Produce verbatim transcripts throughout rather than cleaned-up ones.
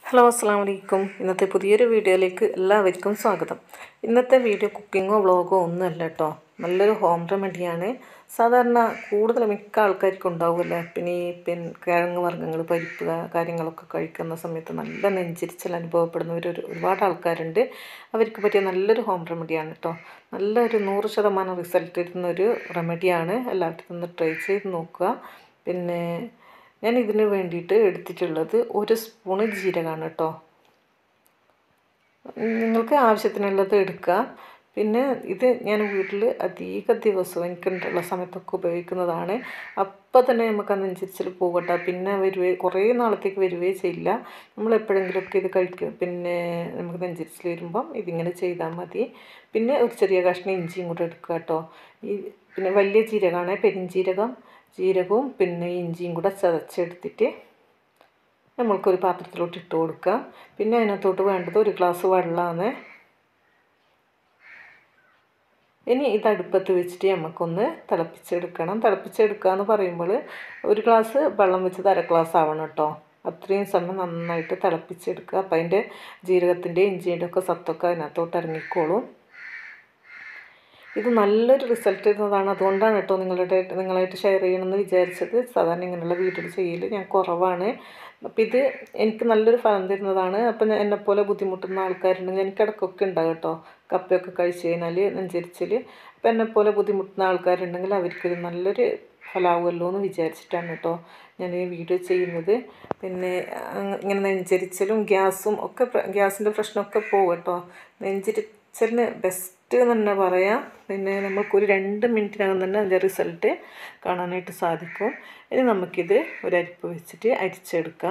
Hello അസ്സാം വലൈക്കും. ഇന്നത്തെ പുതിയൊരു വീഡിയോയിലേക്ക് എല്ലാവർക്കും സ്വാഗതം. ഇന്നത്തെ വീഡിയോ കുക്കിങ്ങോ വ്ളോഗോ ഒന്നുമല്ല കേട്ടോ, നല്ലൊരു ഹോം റെമഡിയാണ്. സാധാരണ കൂടുതൽ മിക്ക ആൾക്കാർക്കും ഉണ്ടാവുമല്ലോ, പിന്നെ ഈ പിൻ കിഴങ്ങ് വർഗ്ഗങ്ങൾ, പരിപ്പ് കാര്യങ്ങളൊക്കെ കഴിക്കുന്ന സമയത്ത് നല്ല നെഞ്ചിരിച്ചൽ അനുഭവപ്പെടുന്നവർ ഒരു ഒരുപാട് ആൾക്കാരുണ്ട്. അവർക്ക് പറ്റിയ നല്ലൊരു ഹോം റെമഡിയാണ് കേട്ടോ. നല്ലൊരു നൂറ് ശതമാനം റിസൾട്ട് തരുന്നൊരു റെമഡിയാണ്. എല്ലാവരും ഒന്ന് ട്രൈ ചെയ്ത് നോക്കുക. പിന്നെ ഞാൻ ഇതിന് വേണ്ടിയിട്ട് എടുത്തിട്ടുള്ളത് ഒരു സ്പൂണ് ജീരകമാണ് കേട്ടോ. നിങ്ങൾക്ക് ആവശ്യത്തിനുള്ളത് എടുക്കുക. പിന്നെ ഇത് ഞാൻ വീട്ടിൽ അധിക ദിവസവും എനിക്കുള്ള സമയത്തൊക്കെ ഉപയോഗിക്കുന്നതാണ്. അപ്പം തന്നെ നമുക്ക് ആ നെഞ്ചിരിച്ചിൽ പോകട്ടെ, പിന്നെ വരുവേ കുറേ നാളത്തേക്ക് വരുവേ ചെയ്യില്ല. നമ്മൾ എപ്പോഴെങ്കിലുമൊക്കെ ഇത് കഴിക്കും, പിന്നെ നമുക്ക് നെഞ്ചിരിച്ചിൽ വരുമ്പം ഇതിങ്ങനെ ചെയ്താൽ മതി. പിന്നെ ഒരു ചെറിയ കഷ്ണം ഇഞ്ചിയും കൂടെ എടുക്കുക കേട്ടോ. ഈ പിന്നെ വലിയ ജീരകമാണ്, പെരിഞ്ജീരകം, ജീരകവും പിന്നെ ഇഞ്ചിയും കൂടെ ചതച്ചെടുത്തിട്ട് നമ്മൾക്കൊരു പാത്രത്തിലോട്ട് ഇട്ട് കൊടുക്കാം. പിന്നെ അതിനകത്തോട്ട് വേണ്ടത് ഒരു ഗ്ലാസ് വെള്ളമാണ്. ഇനി ഇത് അടുപ്പത്ത് വെച്ചിട്ട് നമുക്കൊന്ന് തിളപ്പിച്ചെടുക്കണം. തിളപ്പിച്ചെടുക്കുക എന്ന് പറയുമ്പോൾ ഒരു ഗ്ലാസ് വെള്ളം വെച്ചത് അര ഗ്ലാസ് ആവണം കേട്ടോ. അത്രയും സമയം നന്നായിട്ട് തിളപ്പിച്ചെടുക്കുക. അപ്പം അതിൻ്റെ ജീരകത്തിൻ്റെ ഇഞ്ചിയുടെ ഒക്കെ സത്തൊക്കെ അതിനകത്തോട്ട് ഇറങ്ങിക്കോളും. ഇത് നല്ലൊരു റിസൾട്ട് തരുന്നതാണ്. അതുകൊണ്ടാണ് കേട്ടോ നിങ്ങളുടെ നിങ്ങളായിട്ട് ഷെയർ ചെയ്യണമെന്ന് വിചാരിച്ചത്. സാധാരണ ഇങ്ങനെയുള്ള വീഡിയോ ചെയ്യൽ ഞാൻ കുറവാണ്. അപ്പം ഇത് എനിക്ക് നല്ലൊരു ഫലം തരുന്നതാണ്. അപ്പം എന്നെപ്പോലെ ബുദ്ധിമുട്ടുന്ന ആൾക്കാരുണ്ടെങ്കിൽ എനിക്ക് ഇടയ്ക്കൊക്കെ ഉണ്ടാകും കേട്ടോ, കപ്പയൊക്കെ കഴിച്ച് കഴിഞ്ഞാൽ നെഞ്ചരിച്ചിൽ. അപ്പം എന്നെപ്പോലെ ബുദ്ധിമുട്ടുന്ന ആൾക്കാരുണ്ടെങ്കിൽ അവർക്കിത് നല്ലൊരു ഫലമാവുമല്ലോ എന്ന് വിചാരിച്ചിട്ടാണ് കേട്ടോ ഞാൻ ഈ വീഡിയോ ചെയ്യുന്നത്. പിന്നെ ഇങ്ങനെ നെഞ്ചരിച്ചലും ഗ്യാസും ഒക്കെ ഗ്യാസിൻ്റെ പ്രശ്നമൊക്കെ പോകും കേട്ടോ. നെഞ്ചരിച്ചലിന് ബെസ്റ്റ് എന്ന് തന്നെ പറയാം. പിന്നെ നമുക്കൊരു രണ്ട് മിനിറ്റിനകം തന്നെ അതിൻ്റെ റിസൾട്ട് കാണാനായിട്ട് സാധിക്കും. ഇനി നമുക്കിത് ഒരു അരിപ്പ് വെച്ചിട്ട് അരിച്ചെടുക്കാം.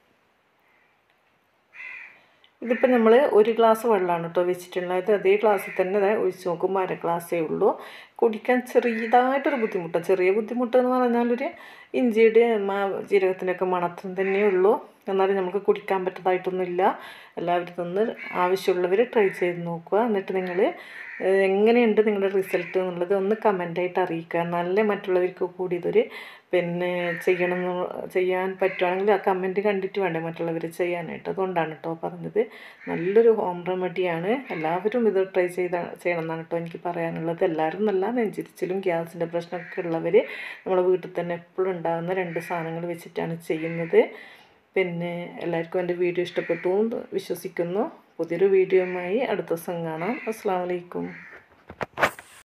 ഇതിപ്പോൾ നമ്മൾ ഒരു ഗ്ലാസ് വെള്ളമാണ് കേട്ടോ വെച്ചിട്ടുള്ളത്. അതേ ഗ്ലാസ്സിൽ തന്നെ ഇതാ ഒഴിച്ച് നോക്കുമ്പോൾ അര ഗ്ലാസ്സേ ഉള്ളൂ. കുടിക്കാൻ ചെറിയതായിട്ടൊരു ബുദ്ധിമുട്ട്, ചെറിയ ബുദ്ധിമുട്ട് എന്ന് പറഞ്ഞാലൊരു ഇഞ്ചിയുടെ ജീരകത്തിൻ്റെയൊക്കെ മണത്തിന് തന്നെയേ ഉള്ളൂ. എന്നാലും നമുക്ക് കുടിക്കാൻ പറ്റതായിട്ടൊന്നുമില്ല. എല്ലാവരും ഒന്ന് ആവശ്യമുള്ളവർ ട്രൈ ചെയ്ത് നോക്കുക. എന്നിട്ട് നിങ്ങൾ എങ്ങനെയുണ്ട് നിങ്ങളുടെ റിസൾട്ട് എന്നുള്ളത് ഒന്ന് കമൻ്റായിട്ട് അറിയിക്കുക. നല്ല മറ്റുള്ളവർക്ക് കൂടി ഇതൊരു പിന്നെ ചെയ്യണം ചെയ്യാൻ പറ്റുകയാണെങ്കിൽ ആ കമൻറ്റ് കണ്ടിട്ട് വേണ്ടേ മറ്റുള്ളവർ ചെയ്യാനായിട്ട്. അതുകൊണ്ടാണ് കേട്ടോ പറഞ്ഞത്. നല്ലൊരു ഹോം റെമഡിയാണ്. എല്ലാവരും ഇത് ട്രൈ ചെയ്ത ചെയ്യണം എന്നാണ് കേട്ടോ എനിക്ക് പറയാനുള്ളത്. എല്ലാവരും നല്ല നെഞ്ചിരിച്ചിലും ഗ്യാസിൻ്റെ പ്രശ്നമൊക്കെ ഉള്ളവർ നമ്മളെ വീട്ടിൽ തന്നെ എപ്പോഴും ഉണ്ടാകുന്ന രണ്ട് സാധനങ്ങൾ വെച്ചിട്ടാണ് ചെയ്യുന്നത്. പിന്നെ എല്ലാവർക്കും എൻ്റെ വീഡിയോ ഇഷ്ടപ്പെട്ടു എന്ന് വിശ്വസിക്കുന്നു. പുതിയൊരു വീഡിയോയുമായി അടുത്ത ദിവസം കാണാം. അസ്സലാമു അലൈക്കും.